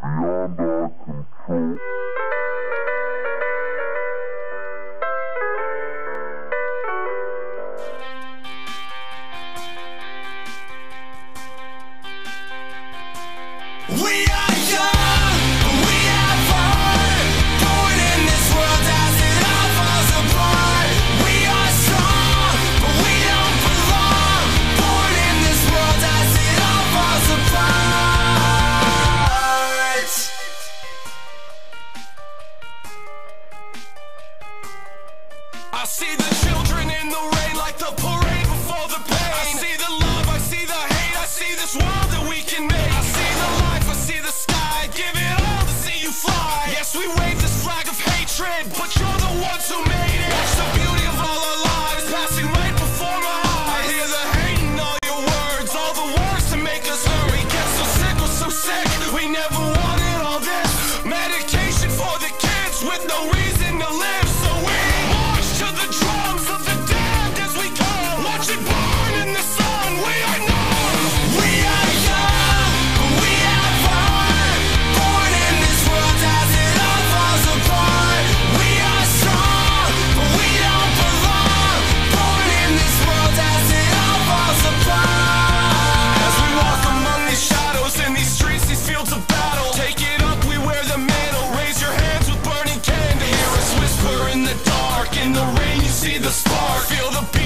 beyond our control. We are young, we have heart, born in this world as it all falls apart. We are strong, but we don't belong, born in this world as it all falls apart. I see the children in the rain like the parade before the pain. I see the love, I see the hate, I see this world that we can make. I see the life, I see the sky, give it all to see you fly. Yes, we wave this flag of hatred, but you're the ones who made it. Watch the beauty of all our lives passing right before my eyes. I hear the hate in all your words, all the words to make us hurt. We get so sick, we're so sick, we never wanted all this. Medication for the kids with no reason to live. So we march to the drums of the damned as we go. Watch it burn in the sun, we are numb. We are young, we have heart, born in this world as it all falls apart. We are strong, but we don't belong, born in this world as it all falls apart. As we walk among these shadows in these streets, these fields of battle, take it up, we wear the mantle. Raise your hands with burning candles. Hear us whisper in the dark, in the rain you see the spark. Feel the